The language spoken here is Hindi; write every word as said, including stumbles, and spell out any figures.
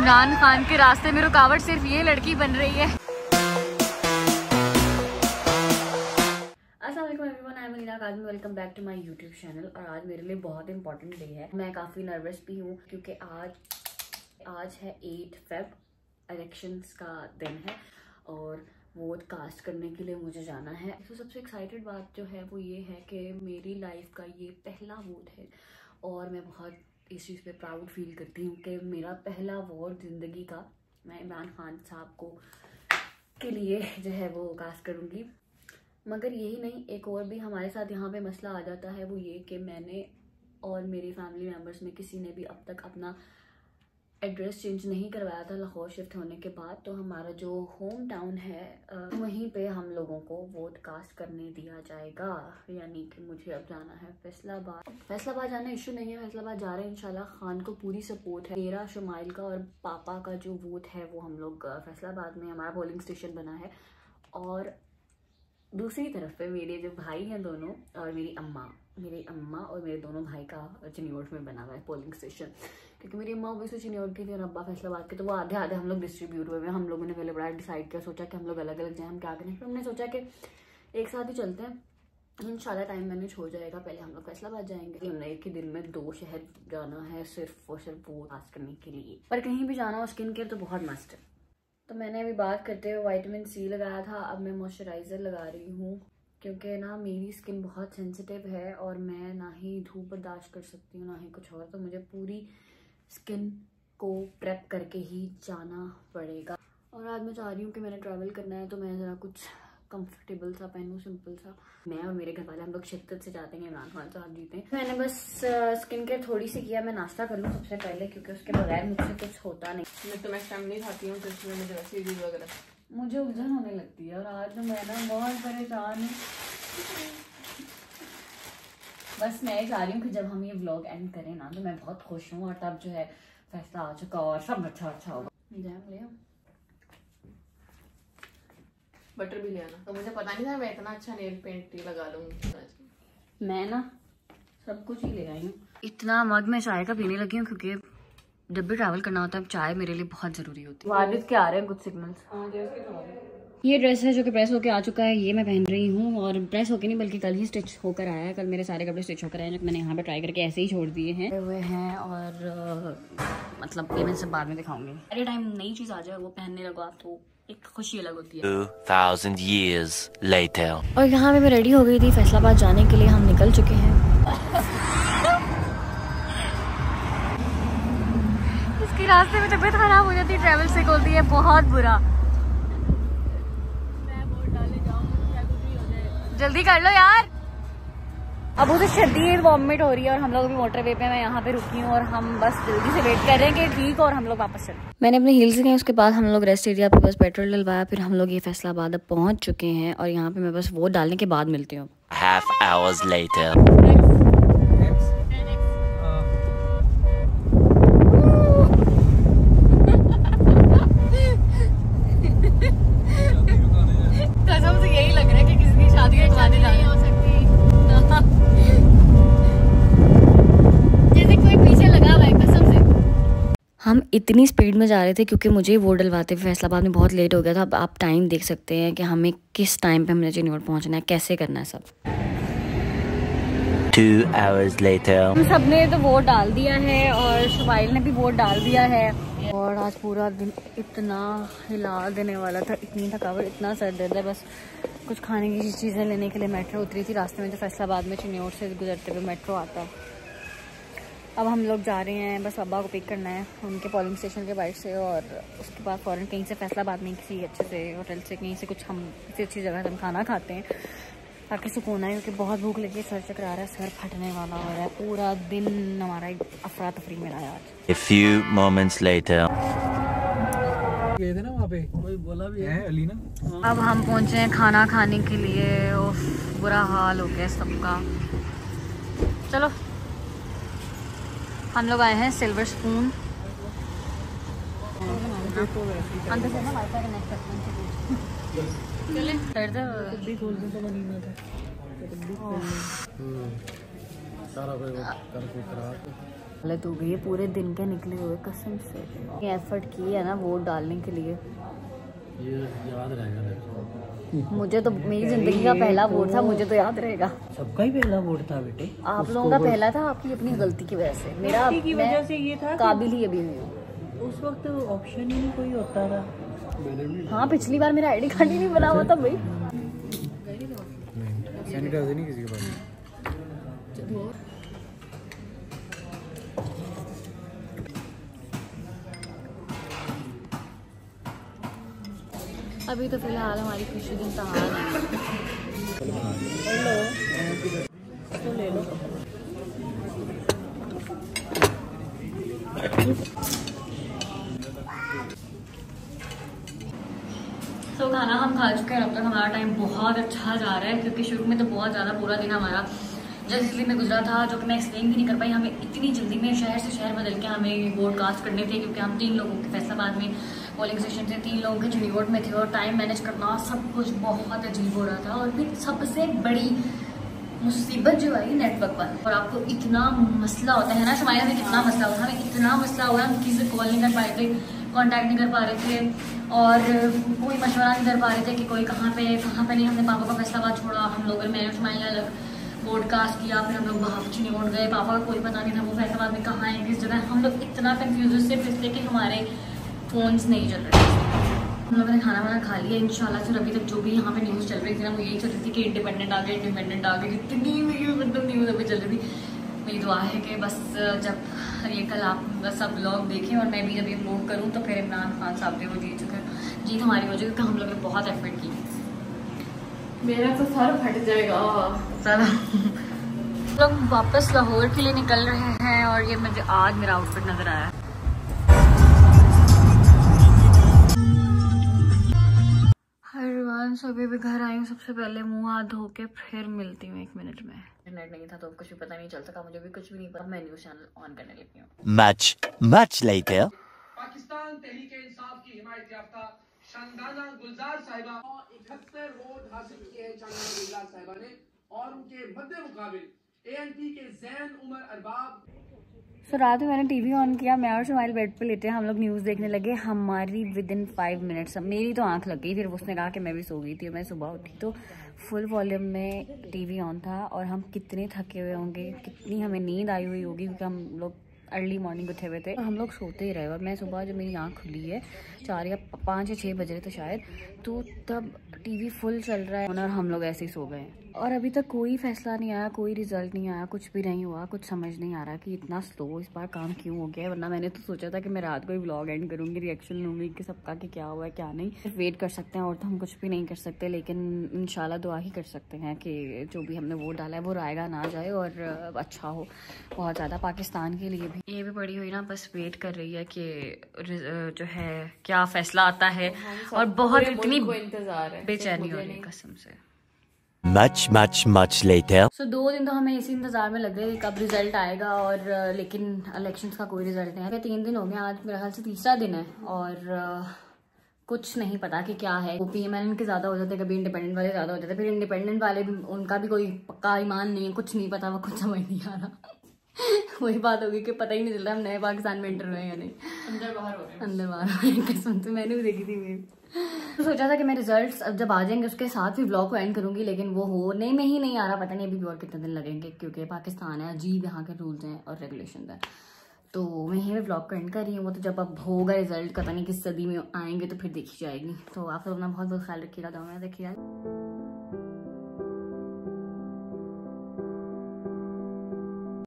इमरान खान के रास्ते में रुकावट सिर्फ ये लड़की बन रही है। Welcome back to my YouTube channel. और आज मेरे लिए बहुत इंपॉर्टेंट डे है। मैं काफ़ी नर्वस भी हूँ क्योंकि आज आज है एट फेब, इलेक्शंस का दिन है और वोट कास्ट करने के लिए मुझे जाना है। तो सबसे एक्साइटेड बात जो है वो ये है कि मेरी लाइफ का ये पहला वोट है और मैं बहुत इस चीज़ पे प्राउड फील करती हूँ कि मेरा पहला वोट ज़िंदगी का मैं इमरान खान साहब को के लिए जो है वो कास्ट करूँगी। मगर यही नहीं, एक और भी हमारे साथ यहाँ पे मसला आ जाता है, वो ये कि मैंने और मेरी फैमिली मेम्बर्स में किसी ने भी अब तक अपना एड्रेस चेंज नहीं करवाया था लाहौर शिफ्ट होने के बाद। तो हमारा जो होम टाउन है वहीं पे हम लोगों को वोट कास्ट करने दिया जाएगा, यानी कि मुझे अब जाना है फैसलाबाद। फैसलाबाद जाना इशू नहीं है, फैसलाबाद जा रहे हैं इंशाल्लाह। खान को पूरी सपोर्ट है। मेरा, शुमाइल का और पापा का जो वोट है वो हम लोग फैसलाबाद में हमारा पोलिंग स्टेशन बना है। और दूसरी तरफ पे मेरे जो भाई हैं दोनों और मेरी अम्मा मेरी अम्मा और मेरे दोनों भाई का चिन्योट में बना हुआ है पोलिंग स्टेशन, क्योंकि मेरी अम्मा वैसे चिन्योट की थी और अब्बा फैसलाबाद के, तो वो आधे आधे हम लोग डिस्ट्रीब्यूट हुए हैं। हम लोगों ने पहले बड़ा डिसाइड किया, सोचा कि हम लोग अलग अलग जाएं, हम क्या करें। फिर हमने सोचा कि एक साथ ही चलते हैं, इंशाल्लाह टाइम मैनेज हो जाएगा। पहले हम लोग फैसलाबाद जाएंगे। हमने एक ही दिन में दो शहर जाना है सिर्फ और सिर्फ वोट कास्ट करने के लिए। पर कहीं भी जाना हो स्किन केयर तो बहुत मस्त है। तो मैंने अभी बात करते हुए विटामिन सी लगाया था, अब मैं मॉइस्चराइज़र लगा रही हूँ क्योंकि ना मेरी स्किन बहुत सेंसिटिव है और मैं ना ही धूप बर्दाश्त कर सकती हूँ ना ही कुछ और। तो मुझे पूरी स्किन को प्रेप करके ही जाना पड़ेगा। और आज मैं चाह रही हूँ कि मैंने ट्रैवल करना है तो मैं ज़रा कुछ कंफर्टेबल सा पहनूँ, सिंपल सा। मैं और मेरे घर वाले हम लोग शिद्दत से चाहते हैं इमरान खान साहब जीते। मैंने बस स्किन केयर थोड़ी सी किया। मैं नाश्ता कर लूँ सबसे पहले क्योंकि उसके बगैर मुझसे कुछ होता नहीं। मैं तो मैं टाइम नहीं खाती हूँ तो इसमें मुझे वैसे ही वगैरह मुझे उलझन होने लगती है और आज तो मैं ना बहुत परेशान हूँ। बस मैं ये चाह रही हूँ कि जब हम ये व्लॉग एंड करें ना तो मैं बहुत खुश हूँ और तब जो है फैसला आ चुका और सब अच्छा अच्छा होगा। जैम ले बटर भी ले आना। तो मुझे पता नहीं था मैं इतना अच्छा नेल पेंट लगा लूंगी। मैं ना सब कुछ ही ले आई हूँ। इतना मग में चाय का पीने लगी हूँ क्योंकि जब भी ट्रैवल करना होता है चाय मेरे लिए बहुत जरूरी होती है। वाजिद के आ रहे हैं कुछ सिग्नल्स। ये ड्रेस है जो कि प्रेस होकर आ चुका है, ये मैं पहन रही हूँ। और प्रेस होकर नहीं बल्कि कल ही स्टिच होकर आया है। कल मेरे सारे कपड़े स्टिच होकर आए हैं जो मैंने यहाँ पे ट्राई करके ऐसे ही छोड़ दिए हैं हुए हैं और मतलब ये मैं सब बाद में दिखाऊंगी। अरे टाइम नई चीज आ जाए वो पहनने लगा तो एक खुशी अलग होती है। two thousand years later. और यहाँ पे मैं रेडी हो गई थी फैसलाबाद जाने के लिए। हम निकल चुके हैं। इसके रास्ते में तबीयत खराब हो जाती है, ट्रैवल सिक होती है, बहुत बुरा। जल्दी कर लो यार। अब उसे शदीद वॉमिट हो रही है और हम लोग अभी मोटरवे पे, मैं यहाँ पे रुकी हूँ और हम बस जल्दी से वेट कर रहे हैं कि ठीक और हम लोग वापस चलें। मैंने अपने हील्स गए, उसके बाद हम लोग रेस्ट एरिया पे बस पेट्रोल डलवाया। फिर हम लोग ये फैसलाबाद अब पहुँच चुके हैं और यहाँ पे मैं बस वोट डालने के बाद मिलती हूँ। Half hours later. कसम से यही लग रहा है कि किसी की शादी में शादी नहीं हो सकती। जैसे कोई पीछे लगा हुआ है कसम से। हम इतनी स्पीड में जा रहे थे क्योंकि मुझे वोट डलवाते हुए फैसलाबाद में बहुत लेट हो गया था। अब आप टाइम देख सकते हैं कि हमें किस टाइम पे हमने चिन्योट पहुंचना है, कैसे करना है सब। Two hours later. हम सब ने तो वोट डाल दिया है और शुमाइल ने भी वोट डाल दिया है। और आज पूरा दिन इतना हिला देने वाला था, इतनी थकावट, इतना सर दर्द है। बस कुछ खाने की चीज़ें लेने के लिए मेट्रो उतरी थी रास्ते में, जो फैसलाबाद में चिन्योट से गुजरते हुए मेट्रो आता है। अब हम लोग जा रहे हैं, बस अब्बा को पिक करना है उनके पोलिंग स्टेशन के बाइक से और उसके बाद फ़ौरन कहीं से फैसलाबाद में किसी अच्छे से होटल से कहीं से कुछ हम किसी अच्छी जगह से हम खाना खाते हैं ताकि सुकून आए, क्योंकि बहुत भूख लगी है, सर चकरा रहा है, सर फटने वाला हो रहा है। पूरा दिन हमारा अफरा तफरी में रहा आज। A few moments later. गए थे ना वहाँ पे, कोई बोला भी है अली ना। अब हम पहुँचे हैं खाना खाने के लिए। उफ, बुरा हाल हो गया सबका। चलो हम लोग आए हैं सिल्वर स्पून। अंदर से ना वाईफाई कनेक्ट करते हैं। चले दर्द भी खोल दो तो बनी ना था। सारा कोई कर कोई करा हालत हो गई है पूरे दिन के निकले हुए कसम से। ये एफर्ट की है ना वोट डालने के लिए, ये याद रहेगा। मुझे तो मेरी जिंदगी का पहला वोट था, मुझे तो याद रहेगा। सबका ही पहला वोट था बेटे। आप लोगों का पहला था, आपकी अपनी गलती की वजह से। मेरा की वजह से ये था काबिल ही अभी नहीं हूँ। उस वक्त ऑप्शन ही नहीं कोई होता था। हाँ पिछली बार मेरा आईडी कार्ड ही नहीं बना हुआ था भाई। सैनिटाइजर नहीं किसी के पास। अभी तो फिलहाल हमारी खुशी दिन कहाँ है। तो ले लो। तो खाना हम खा चुके हैं। अब तक हमारा टाइम बहुत अच्छा जा रहा है क्योंकि शुरू में तो बहुत ज़्यादा पूरा दिन हमारा जल्दी में गुजरा था, जो कि मैं एक्सप्लेन भी नहीं कर पाई। हमें इतनी जल्दी में शहर से शहर बदल के हमें वोट कास्ट करने थे क्योंकि हम तीन लोगों के फैसलाबाद में पोलिंग स्टेशन थे, तीन लोगों के चंडीगढ़ में थे और टाइम मैनेज करना सब कुछ बहुत अजीब हो रहा था। और फिर सबसे बड़ी मुसीबत जो आई नेटवर्क पर। और आपको इतना मसला होता है ना, शमाइला में कितना मसला हुआ, हमें इतना मसला हुआ, हम किसी से कॉल नहीं कर पाए थे, कांटेक्ट नहीं कर पा रहे थे और कोई मशवरा नहीं कर पा रहे थे कि कोई कहाँ पे कहाँ पे नहीं। हमने पापा का फैसलाबाद छोड़ा, हम लोग मैंने शमाइला अलग पॉडकास्ट किया, फिर हम लोग वहाँ चंडीगढ़ गए। पापा का कोई पता नहीं था वो फैसलाबाद में कहाँ है, किस जगह। हम लोग इतना कन्फ्यूज सिर्फ इसलिए कि हमारे फ़ोन्स नहीं चल रहे थे। हम लोगों ने खाना वाना खा लिया इंशाल्लाह। फिर अभी तक जो भी यहाँ पे न्यूज़ चल रही थी ना, वो यही चल रही थी कि इंडिपेंडेंट आ गए, इंडिपेंडेंट आ गए। कितनी मतलब न्यूज़ अभी चल रही थी। मेरी दुआ है कि बस जब ये कल आप बस सब लोग देखें और मैं भी जब ये मूव करूँ तो फिर इमरान खान साहब जो वो जीत चुके हैं, जीत हमारी हो जाएगी। हम लोगों ने बहुत एफर्ट की। मेरा तो सर फट जाएगा। चलो लोग वापस लाहौर के लिए निकल रहे हैं और ये मुझे आज मेरा आउटफिट नजर आया। अभी भी घर आई हूँ, सबसे पहले मुंह हाथ धो के फिर मिलती हूँ एक मिनट में। इंटरनेट नहीं था तो कुछ भी पता नहीं चल सका, मुझे भी कुछ भी नहीं पता। मैं न्यूज़ चैनल ऑन करने लगी हूँ। Much much later Pakistan Tehreek-e Insaf की हिमायत याफ्ता शानदाना गुलजार साहिबा इकहत्तर वोट हासिल किए हैं शानदाना गुलजार साहिबा ने और उनके मद्दे मुकाबिल एएनपी के जैन उमर अरबाब। सो रात में मैंने टीवी ऑन किया, मैं और शमाइल बेड पे लेटे हैं, हम लोग न्यूज़ देखने लगे। हमारी विद इन फाइव मिनट्स मेरी तो आंख लग गई, फिर उसने कहा कि मैं भी सो गई थी। मैं सुबह उठी तो फुल वॉल्यूम में टीवी ऑन था और हम कितने थके हुए होंगे, कितनी हमें नींद आई हुई होगी क्योंकि हम लोग अर्ली मॉर्निंग उठे हुए थे। हम लोग सोते ही रहे और मैं सुबह जब मेरी आँख खुली है चार या पाँच या छः बज रहे थे शायद, तो तब टीवी फुल चल रहा है और हम लोग ऐसे ही सो गए। और अभी तक कोई फैसला नहीं आया, कोई रिजल्ट नहीं आया, कुछ भी नहीं हुआ। कुछ समझ नहीं आ रहा कि इतना स्लो इस बार काम क्यों हो गया है। वरना मैंने तो सोचा था कि मैं रात को ही व्लॉग एंड करूँगी, रिएक्शन लूँगी कि सबका कि क्या हुआ है क्या नहीं। सिर्फ वेट कर सकते हैं और तो हम कुछ भी नहीं कर सकते, लेकिन इंशाल्लाह दुआ ही कर सकते हैं कि जो भी हमने वोट डाला है वो रायगा ना जाए और अच्छा हो बहुत ज़्यादा पाकिस्तान के लिए भी। ये भी पड़ी हुई ना बस वेट कर रही है कि जो है क्या फैसला आता है और बहुत इतनी इंतजार है, बेचैनी हो रही कसम से। much much much later सो so, दो दिन तो हमें इसी इंतजार में लग गए कब रिजल्ट आएगा और लेकिन इलेक्शंस का कोई रिजल्ट नहीं है। तीन दिन हो गए, आज मेरे ख्याल से तीसरा दिन है और कुछ नहीं पता कि क्या है। वो पीएमएल के ज़्यादा हो जाते, कभी इंडिपेंडेंट वाले ज़्यादा हो जाते, फिर इंडिपेंडेंट वाले भी उनका भी कोई पक्का ईमान नहीं है, कुछ नहीं पता, वो कुछ समझ नहीं आ रहा। वही बात होगी कि पता ही नहीं चल रहा हम नए पाकिस्तान में एंटर हुए हैं या नहीं, अंदर बाहर हो रहे हैं। अंदर बाहर हो रहे हैं कसम से। मैंने भी देखी थी वे तो सोचा था कि मैं रिजल्ट्स अब जब आ जाएंगे उसके साथ भी व्लॉग को एंड करूंगी, लेकिन वो होने में ही नहीं आ रहा। पता नहीं अभी भी और कितने दिन लगेंगे क्योंकि पाकिस्तान है, अजीब यहाँ के रूल्स हैं और रेगुलेशन है। तो मैं यहीं पे व्लॉग को एंड कर रही हूँ। वो तो जब अब होगा रिजल्ट, पता नहीं किस सदी में आएंगे तो फिर देखी जाएगी। तो आप लोग अपना बहुत बहुत ख्याल रखिएगा, दो में देखिएगा।